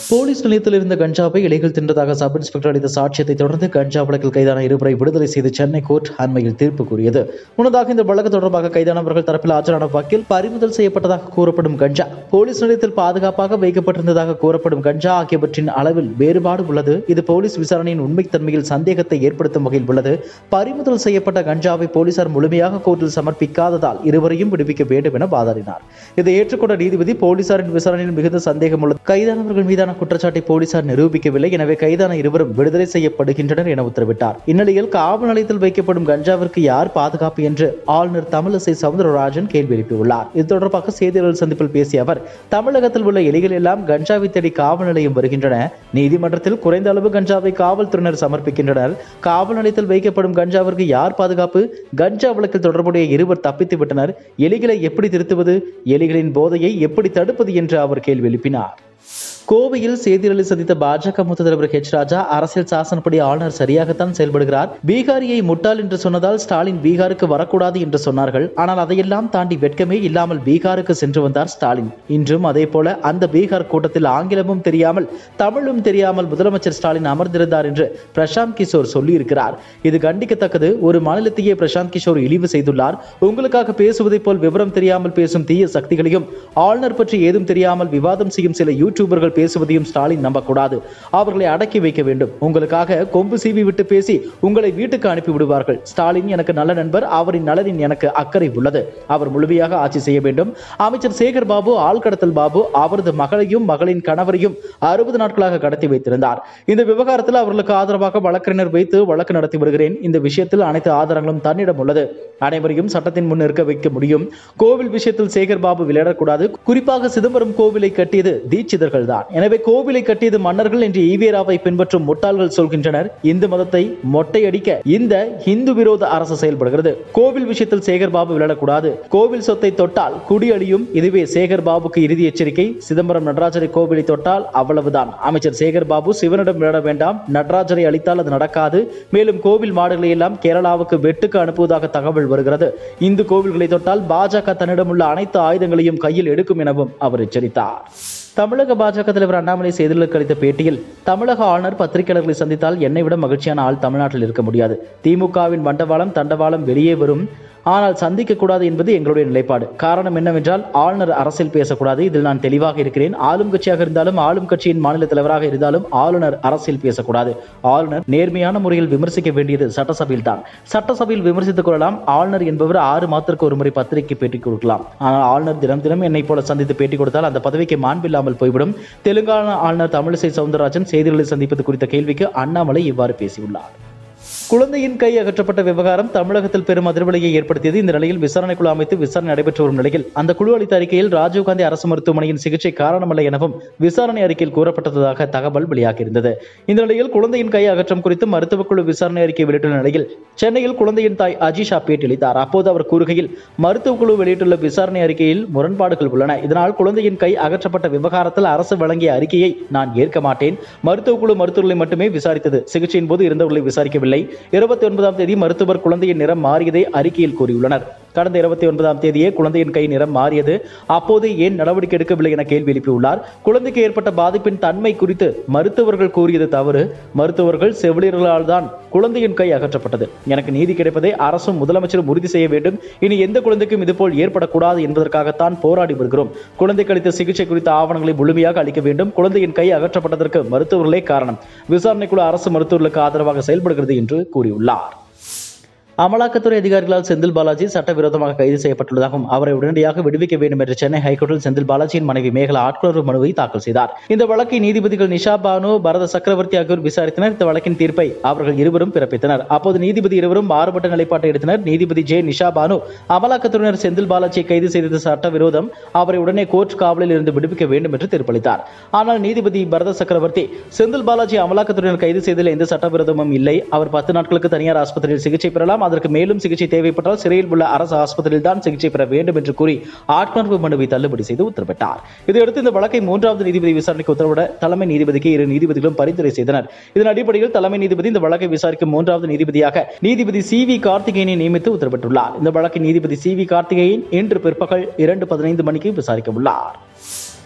Police நிலையத்தில் இருந்த கஞ்சாவை இலைகள் தின்றதாக சப் இன்ஸ்பெக்டர் அளித்த சாட்சியத்தை தொடர்ந்து கஞ்சா வழக்கில் கைதான இருவரை விடுதலை செய்து சென்னை கோர்ட் அண்மையில் தீர்ப்பு கூறியது. முன்னதாக இந்த வழக்கு தொடர்பாக கைதானவர்கள் தரப்பில் ஆஜரான வக்கீல் பறிமுதல் செய்யப்பட்டதாக கூறப்படும் கஞ்சா, போலீஸ் நிலையத்தில் பாதுகாப்பாக வைக்கப்பட்டிருந்ததாக கூறப்படும் கஞ்சா ஆகியவற்றின் அளவில் வேறுபாடு உள்ளது. இது போலீஸ் விசாரணையின் உண்மைத்தன்மையில் சந்தேகத்தை ஏற்படுத்தும் வகையில் உள்ளது. பறிமுதல் செய்யப்பட்ட கஞ்சாவை போலீசார் முழுமையாக கோர்ட்டில் சமர்ப்பிக்காததால் இருவரையும் விடுவிக்க வேண்டும் என வாதாடினார். இதை ஏற்றுக்கொண்ட நீதிபதி, போலீசாரின் விசாரணையில் மிகுந்த சந்தேகம் உள்ளது, கைதானவர்கள் மீதான குற்றச்சாட்டை போலீசார் நிரூபிக்கவில்லை, எனவே கைதான இருவரும் விடுதலை செய்யப்படுகின்றனர் என உத்தரவிட்டார். இந்நிலையில் காவல் நிலையத்தில் வைக்கப்படும் கஞ்சாவிற்கு யார் பாதுகாப்பு என்று ஆளுநர் தமிழிசை சவுந்தரராஜன் கேள்வி எழுப்பியுள்ளார். இது தொடர்பாக செய்தியாளர் சந்திப்பில் பேசிய அவர், தமிழகத்தில் உள்ள எலிகள் எல்லாம் கஞ்சாவை தேடி காவல் நிலையம் வருகின்றன. நீதிமன்றத்தில் குறைந்த அளவு கஞ்சாவை காவல்துறையினர் சமர்ப்பிக்கின்றனர். காவல் நிலையத்தில் வைக்கப்படும் கஞ்சாவிற்கு யார் பாதுகாப்பு? கஞ்சா வழக்கில் தொடர்புடைய இருவர் தப்பித்து விட்டனர். எலிகளை எப்படி திருத்துவது? எலிகளின் போதையை எப்படி தடுப்பது என்று அவர் கேள்வி எழுப்பினார். கோவையில் செய்தியாளர்களை சந்தித்த பாஜக மூத்த தலைவர் ஹெச் ராஜா, அரசியல் சாசனப்படி ஆளுநர் சரியாகத்தான் செயல்படுகிறார். பீகாரியை முட்டாள் என்று சொன்னதால் ஸ்டாலின் பீகாருக்கு வரக்கூடாது என்று சொன்னார்கள். ஆனால் அதையெல்லாம் தாண்டி வெட்கமே இல்லாமல் பீகாருக்கு சென்று வந்தார் ஸ்டாலின். இன்றும் அதே போல அந்த பீகார் கூட்டத்தில் ஆங்கிலமும் தெரியாமல் தமிழும் தெரியாமல் முதலமைச்சர் ஸ்டாலின் அமர்ந்திருந்தார் என்று பிரசாந்த் கிஷோர் சொல்லியிருக்கிறார். இது கண்டிக்கத்தக்கது. ஒரு மாநிலத்தையே பிரசாந்த் கிஷோர் இழிவு செய்துள்ளார். உங்களுக்காக பேசுவதை போல் விவரம் தெரியாமல் பேசும் தீய சக்திகளையும், ஆளுநர் பற்றி ஏதும் தெரியாமல் விவாதம் செய்யும் சில யூடியூபர்கள் பேசுவதையும் ஸ்டாலின் நம்பக்கூடாது. அவர்களை அடக்கி வைக்க வேண்டும். உங்களுக்காக கொம்பு சீவி விட்டு பேசி உங்களை வீட்டுக்கு அனுப்பி விடுவார்கள். ஸ்டாலின் எனக்கு நல்ல நண்பர். அவரின் நலனின் எனக்கு அக்கறை உள்ளது. அவர் முழுமையாக ஆட்சி செய்ய வேண்டும். அமைச்சர் சேகர் பாபு ஆள்கடத்தல் பாபு அவரது மகளையும் மகளின் கணவரையும் 60 நாட்களாக கடத்தி வைத்திருந்தார். இந்த விவகாரத்தில் அவர்களுக்கு ஆதரவாக வழக்கறிஞர் வைத்து வழக்கு நடத்தி வருகிறேன். இந்த விஷயத்தில் அனைத்து ஆதாரங்களும் தன்னிடம் உள்ளது. அனைவரையும் சட்டத்தின் முன் இருக்க வைக்க முடியும். கோவில் விஷயத்தில் சேகர் பாபு விளையாடக்கூடாது. குறிப்பாக சிதம்பரம் கோவிலை கட்டியது தீட்சிதர்கள் தான். எனவே கோவிலை கட்டியது மன்னர்கள் என்று ஈவேராவை பின்பற்றும் முட்டாள்கள் சொல்கின்றனர். இந்து மதத்தை மொட்டையடிக்க இந்த இந்து விரோத அரசு செயல்படுகிறது. கோவில் விஷயத்தில் சேகர் பாபு விளையாடக்கூடாது. கோவில் சொத்தை தொட்டால் குடி அழியும். இதுவே சேகர் பாபுக்கு இறுதி எச்சரிக்கை. சிதம்பரம் நடராஜரை கோவிலை தொட்டால் அவ்வளவுதான். அமைச்சர் சேகர் பாபு சிவனிடம் விளையாட வேண்டாம். நடராஜரை அளித்தால் அது நடக்காது. மேலும் கோவில் மாடுகளை எல்லாம் கேரளாவுக்கு வெட்டுக்கு அனுப்புவதாக தகவல் வருகிறது. இந்து கோவில்களை தொட்டால் பாஜக தன்னிடம் உள்ள அனைத்து ஆயுதங்களையும் கையில் எடுக்கும் எனவும் அவர் எச்சரித்தார். தமிழக பாஜக தலைவர் அண்ணாமலை செய்தியாளர்களுக்கு அளித்த பேட்டியில், தமிழக ஆளுநர் பத்திரிகையாளர்களை சந்தித்தால் என்னை விட மகிழ்ச்சியான ஆள் தமிழ்நாட்டில் இருக்க முடியாது. திமுகவின் வண்டவாளம் தண்டவாளம் வெளியே வரும், ஆனால் சந்திக்க கூடாது என்பது எங்களுடைய நிலைப்பாடு. காரணம் என்னவென்றால், ஆளுநர் அரசியல் பேசக்கூடாது. இதில் நான் தெளிவாக இருக்கிறேன். ஆளும் கட்சியாக இருந்தாலும் ஆளும் கட்சியின் மாநில தலைவராக இருந்தாலும் ஆளுநர் அரசியல் பேசக்கூடாது. ஆளுநர் நேர்மையான முறையில் விமர்சிக்க வேண்டியது சட்டசபையில் தான். சட்டசபையில் விமர்சித்துக் கொள்ளலாம். ஆளுநர் என்பவர் 6 மாதத்திற்கு ஒரு முறை பத்திரிகை பேட்டி கொடுக்கலாம். ஆனால் ஆளுநர் தினம் தினம் என்னை போல சந்தித்து பேட்டி கொடுத்தால் அந்த பதவிக்கு மாண்பில்லாமல் போய்விடும். தெலுங்கானா ஆளுநர் தமிழிசை சவுந்தரராஜன் செய்தியாளர்களை சந்திப்பது குறித்த கேள்விக்கு அண்ணாமலை இவ்வாறு பேசியுள்ளார். குழந்தையின் கை அகற்றப்பட்ட விவகாரம் தமிழகத்தில் பெரும் அதிர்வலையை ஏற்படுத்தியது. இந்த நிலையில் விசாரணை குழு அமைத்து விசாரணை நடைபெற்று வரும் நிலையில் அந்த குழு அளித்த அறிக்கையில் ராஜீவ்காந்தி அரசு மருத்துவமனையின் சிகிச்சை காரணமல்ல எனவும் விசாரணை அறிக்கையில் கூறப்பட்டதாக தகவல் வெளியாகியிருந்தது. இந்த நிலையில் குழந்தையின் கை அகற்றம் குறித்து மருத்துவக் குழு விசாரணை அறிக்கை வெளியிட்டுள்ள நிலையில் சென்னையில் குழந்தையின் தாய் அஜிஷா பேட்டியளித்தார். அப்போது அவர் கூறுகையில், மருத்துவக் குழு வெளியிட்டுள்ள விசாரணை அறிக்கையில் முரண்பாடுகள் உள்ளன. இதனால் குழந்தையின் கை அகற்றப்பட்ட விவகாரத்தில் அரசு வழங்கிய அறிக்கையை நான் ஏற்க மாட்டேன். மருத்துவக் குழு மருத்துவர்களை மட்டுமே விசாரித்தது. சிகிச்சையின் போது இருந்தவர்களை விசாரிக்கவில்லை. 29ஆம் தேதி மருத்துவர் குழந்தையின் நிறம் மாறியதை அறிக்கையில் கூறியுள்ளனர். கடந்த 29ஆம் தேதியே குழந்தையின் கை நிறம் மாறியது. அப்போது ஏன் நடவடிக்கை எடுக்கவில்லை என கேள்வி எழுப்பியுள்ளார். குழந்தைக்கு ஏற்பட்ட பாதிப்பின் தன்மை குறித்து மருத்துவர்கள் கூறியது தவறு. மருத்துவர்கள் செவிலியர்களால் தான் குழந்தையின் கை அகற்றப்பட்டது. எனக்கு நீதி கிடைப்பதை அரசும் முதலமைச்சரும் உறுதி செய்ய வேண்டும். இனி எந்த குழந்தைக்கும் இதுபோல் ஏற்படக்கூடாது என்பதற்காகத்தான் போராடி வருகிறோம். குழந்தைக்கு அளித்த சிகிச்சை குறித்த ஆவணங்களை முழுமையாக அளிக்க வேண்டும். குழந்தையின் கை அகற்றப்பட்டதற்கு மருத்துவர்களே காரணம். விசாரணை குழு அரசு மருத்துவர்களுக்கு ஆதரவாக செயல்படுகிறது என்று கூறியுள்ளார். அமலாக்கத்துறை அதிகாரிகளால் செந்தில் பாலாஜி சட்டவிரோதமாக கைது செய்யப்பட்டுள்ளதாகவும் அவரை உடனடியாக விடுவிக்க வேண்டும் என்று சென்னை ஹைகோர்ட்டில் செந்தில் பாலாஜியின் மனைவி மேகலா ஆட்கொணர்வு மனுவை தாக்கல் செய்தார். இந்த வழக்கை நீதிபதிகள் நிஷா பானு, பரத சக்கரவர்த்தி ஆகியோர் விசாரித்தனர். இந்த வழக்கின் தீர்ப்பை அவர்கள் இருவரும் பிறப்பித்தனர். அப்போது நீதிபதி இருவரும் மாறுபட்ட நிலைப்பாட்டை எடுத்தனர். நீதிபதி ஜே நிஷா பானு, அமலாக்கத்துறையினர் செந்தில் பாலாஜியை கைது செய்தது சட்டவிரோதம், அவரை உடனே கோர்ட் காவலில் இருந்து விடுவிக்க வேண்டும் என்று தீர்ப்பளித்தார். ஆனால் நீதிபதி பரத சக்கரவர்த்தி, செந்தில் பாலாஜி அமலாக்கத்துறையினர் கைது செய்ததில் எந்த சட்டவிரோதமும் இல்லை. அவர் 10 நாட்களுக்கு தனியார் ஆஸ்பத்திரியில் சிகிச்சை பெறலாம். அதற்கு மேலும் சிகிச்சை தேவைப்பட்டால் சிறையில் உள்ள அரசு ஆஸ்பத்திரியில் தான் சிகிச்சை பெற வேண்டும் என்று கூறி ஆட்கொணர்வு மனுவை தள்ளுபடி செய்து உத்தரவிட்டார். இதையடுத்து இந்த வழக்கை 3வது நீதிபதி விசாரணைக்கு உத்தரவிட தலைமை நீதிபதிக்கு 2 நீதிபதிகளும் பரிந்துரை செய்தனர். இதன் அடிப்படையில் தலைமை நீதிபதி இந்த வழக்கை விசாரிக்கும் 3வது நீதிபதியாக நீதிபதி சி.வி. கார்த்திகேயனை நியமித்து உத்தரவிட்டுள்ளார். இந்த வழக்கை நீதிபதி சி.வி. கார்த்திகேயன் இன்று பிற்பகல் 2:15 மணிக்கு விசாரிக்க உள்ளார்.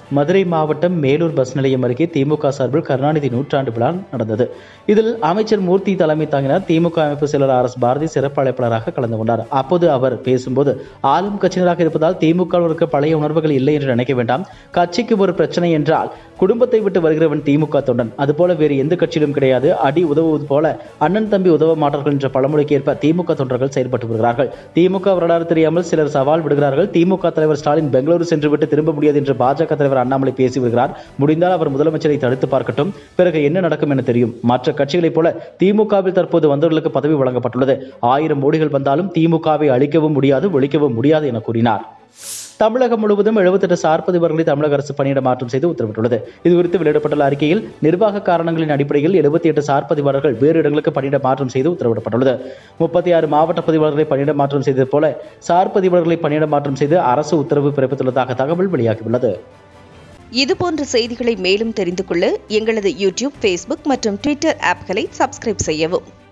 மதுரை மாவட்டம் மேலூர் பஸ் நிலையம் அருகே திமுக சார்பில் கருணாநிதி நூற்றாண்டு விழா நடந்தது. இதில் அமைச்சர் மூர்த்தி தலைமை தாங்கினார். திமுக அமைப்பு செயலர் RS பாரதி சிறப்பு அழைப்பாளராக கலந்து கொண்டார். அப்போது அவர் பேசும்போது, ஆளும் கட்சியினராக இருப்பதால் திமுகவிற்கு பழைய உணர்வுகள் இல்லை என்று நினைக்க வேண்டாம். கட்சிக்கு ஒரு பிரச்சனை என்றால் குடும்பத்தை விட்டு வருகிறவன் திமுக தொண்டன், அதுபோல வேறு எந்த கட்சியிலும் கிடையாது. அடி உதவுவது போல அண்ணன் தம்பி உதவ மாட்டார்கள் என்ற பழமொழிக்கு ஏற்ப திமுக தொண்டர்கள் செயல்பட்டு வருகிறார்கள். திமுக வரலாறு தெரியாமல் சிலர் சவால் விடுகிறார்கள். திமுக தலைவர் ஸ்டாலின் பெங்களூரு சென்றுவிட்டு திரும்ப முடியாது என்று பாஜக தலைவர் அண்ணாமலை பேசி வருகிறார். முடிந்தால் அவர் முதலமைச்சரை தடுத்து பார்க்கட்டும், பிறகு என்ன நடக்கும் என தெரியும். மற்ற கட்சிகளைப் போல திமுகவில் தற்போது வந்தவர்களுக்கு பதவி வழங்கப்பட்டுள்ளது. 1000 மோடிகள் வந்தாலும் திமுகவை அழிக்கவும் முடியாது, ஒழிக்கவும் முடியாது என கூறினார். தமிழகம் முழுவதும் 78 சார் பதிவாளர்களை தமிழக அரசு பணியிட மாற்றம் செய்து உத்தரவிட்டுள்ளது. இதுகுறித்து வெளியிடப்பட்டுள்ள அறிக்கையில், நிர்வாக காரணங்களின் அடிப்படையில் 78 சார் பதிவாளர்கள் வேறு இடங்களுக்கு பணியிட மாற்றம் செய்து உத்தரவிடப்பட்டுள்ளது. 36 மாவட்ட பதிவாளர்களை பணியிட மாற்றம் செய்தது போல சார் பதிவாளர்களை பணியிட மாற்றம் செய்து அரசு உத்தரவு பிறப்பித்துள்ளதாக தகவல் வெளியாகியுள்ளது. இதுபோன்ற செய்திகளை மேலும் தெரிந்து கொள்ள எங்களது யூடியூப், ஃபேஸ்புக் மற்றும் ட்விட்டர் ஆப்களை சப்ஸ்கிரைப் செய்யவும்.